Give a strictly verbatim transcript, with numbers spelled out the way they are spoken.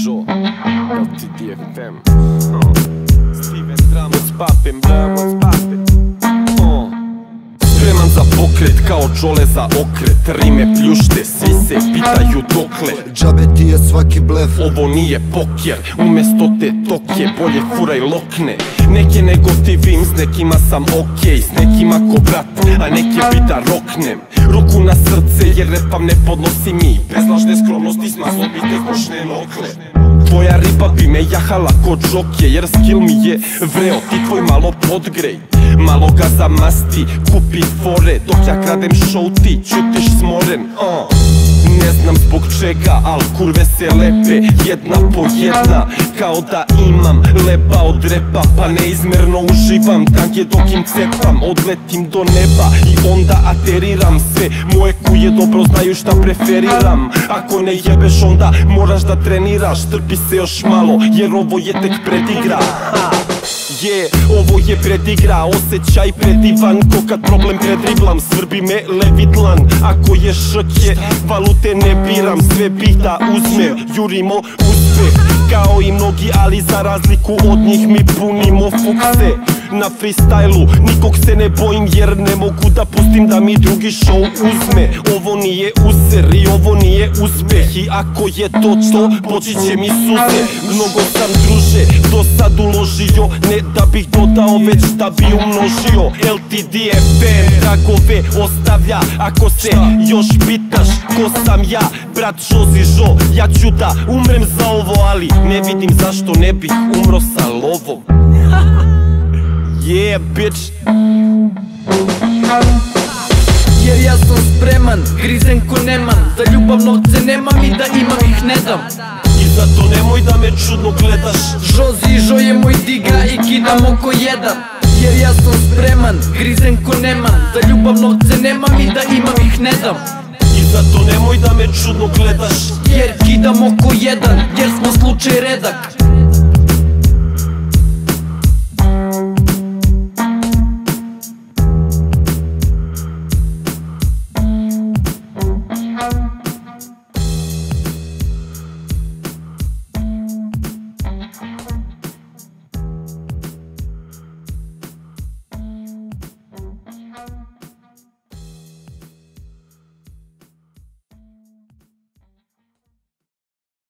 Joe, L T D F M, uh. Steven Drum, what's poppin', bro, what's poppin', uh. Spreman za pokret, kao Jole za okret. Rime pljušte, svi se pitaju dokle. Džabe ti je svaki blef. Ovo nije poker, umesto te toke bolje furaj lokne. Neke negotivim, s nekima sam okej, s nekima ko brat, a neke bi da roknem. Ruku na srce jer repam ne podnosi mi, bez lažne skromnosti smazlo bi te košne nokle. Tvoja riba bi me jahala ko džoke, jer skill mi je vreo, ti tvoj malo podgrej. Malo ga zamasti, kupi fore, dok ja kradem show ti ćutiš smoren, uh. Ne znam zbog čega, al kurve se lepe, jedna po jedna, kao da imam leba od repa. Pa neizmerno uživam, tanke dok im cepam, odletim do neba i onda ateriram sve. Moje kuje dobro znaju šta preferiram, ako ne jebeš onda moraš da treniraš. Trpi se još malo, jer ovo je tek predigra. Je, ovo je predigra, osjećaj predivan, ko kad problem predriblam. Svrbi me levitlan, ako je ške, valute ne biram. Sve bih da uzmem, jurimo uspeh, kao i mnogi, ali za razliku od njih mi punimo fukse. Na freestylu nikog se ne bojim, jer ne mogu da pustim da mi drugi show uzme. Ovo nije user i ovo nije uspeh, i ako je to to, poći će mi suze. Mnogo sam druže do sad uložio, ne da bih dodao, već da bi umnožio. L T D F M tragove ostavlja, ako se još pitaš ko sam ja, brat Jozi Jo. Ja ću da umrem za ovo, ali ne vidim zašto ne bih umro sa lovom. Yeah, bitch. Jer ja sam spreman, grizem ko neman, za ljubav novce nemam i da imam ih ne dam. I zato nemoj da me čudno gledaš. Jozi Jo je moj diga i kidam oko jedan. Jer ja sam spreman, grizem ko neman, za ljubav novce nemam i da imam ih ne dam. I zato nemoj da me čudno gledaš. Jer kidam oko jedan, jer smo slučaj redak.